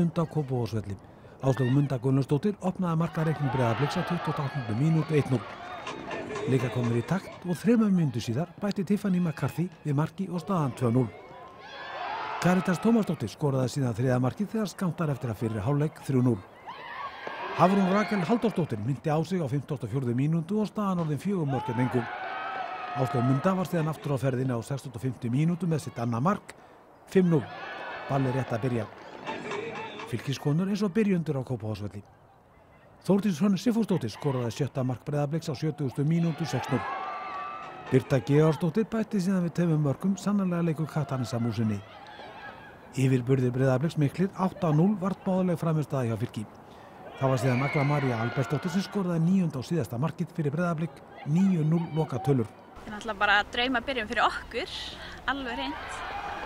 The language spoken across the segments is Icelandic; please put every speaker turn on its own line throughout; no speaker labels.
Munda Kópavogsvelli. Áslaug Munda Gunnlaugsdóttir opnaði markareikning Breiðabliks á 28. mínútu 1-0. Leika komur í takt og 3 mínútum síðar bætti Tiffany McCarthy við marki og staðan 2-0. Karítas Tómasdóttir skoraði síðan 3. markið þegar skammtar eftir að fyrri hálfleik 3-0. Hafrún Rakel Halldórsdóttir myndi á sig á 54. mínútu og staðan orðin 4 mörk gegn engu. Áslaug Munda var síðan aftur á ferðinni á 65. mínútu með sitt annað mark 5-0. Ball rétt að byrja. Fylkiskonur eins og byrjundur á Kópavogsvelli. Þórdís Hrönn Sigfúsdóttir skoraði 7. mark Breiðabliks á 70. mínútu 6-0. Birta Georgsdóttir bætti síðan við 2 mörkum, sannarlega leikur Katarins að músinni. Yfirburðir Breiðabliks miklir 8-0 vart báðuleg frammistaða hjá Fylki. Það var síðan Agla María Albertsdóttir sem skoraði 9. og síðasta markið fyrir Breiðablik, 9-0 loka tölur.
Það er náttúrulega bara drauma byrjun fyrir okkur, alveg hreint.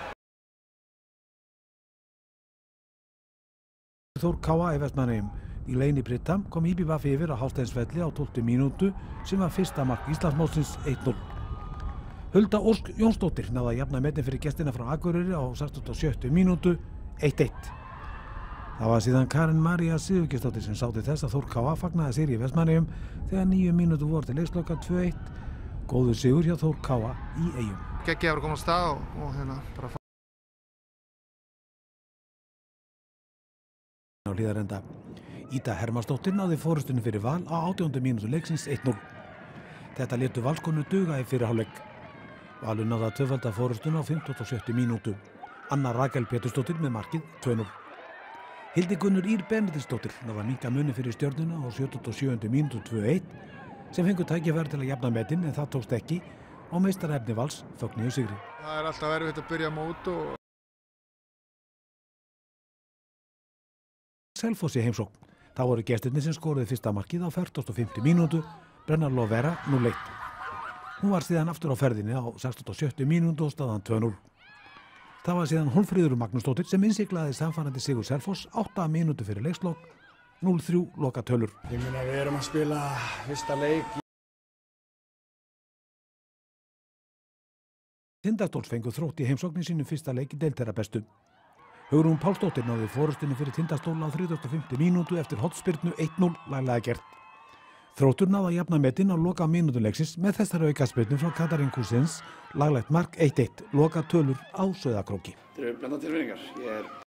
Þór Káa í Vestmannaeyjum. Í Leini Britta kom IBVF yfir á Hásteinsvelli á 12. mínútu sem var fyrsta mark Íslandsmótsins 1-0. Hulda Ósk Jónsdóttir náði að jafna metin fyrir gestina frá Akureyri á 67. mínútu 1-1. Það var síðan Karen María Sigurgeirsdóttir sem sá til þess að Þór Káa fagnaði sigri í Vestmannaeyjum þegar 9 mínútur voru til leiksloka 2-1. Góður sigur hjá Þór Káa í Eyjum.
Geggjaður að koma á stað og bara
á Hlíðarenda. Ida Hermannsdóttir náði forystunni fyrir Val á 18. mínútu leiksins 1-0. Þetta létu Valskonu duga í fyrri hálfleik. Valur náði að tvöfalda forystuna á 57. mínútu. Anna Rakel Pétursdóttir með markið 2-0. Hildigunnur Ýr Benediktsdóttir náði að minnka muni fyrir Stjörnuna á 77. mínútu 2-1 sem fengu tækifæri til að jafna metin en það tókst ekki og meistarahefni Vals fögnuðu sigri.
Það er alltaf erfitt að byrja mót og
Selfoss í heimsókn. Það voru gestirnir sem skoruðu fyrsta markið á 45. mínútu, Brenna Lovera 0-1. Hún var síðan aftur á ferðinni á 67. mínútu og staðan 2-0. Það var síðan Hólmfríður Magnúsdóttir sem innsiglaði samfærandi sigur Selfoss 8 mínútu fyrir leikslok, 0-3 loka tölur.
Ég meina við erum að spila fyrsta leik.
Tindastóls fengu Þrótt í heimsókn í sínum fyrsta leik í deild þeirra bestu. Hugrún Pálsdóttir náði forystunni fyrir Tindastól á 35. mínútu eftir hornspyrnu 1-0 laglega gert. Þróttur náði að jafna metin á loka mínútu leiksins með þessari aukaspyrnu frá Katarín Kúsins, laglegt mark 1-1, loka tölur á Sauðárkróki.
Þetta eru blendnar tilfinningar.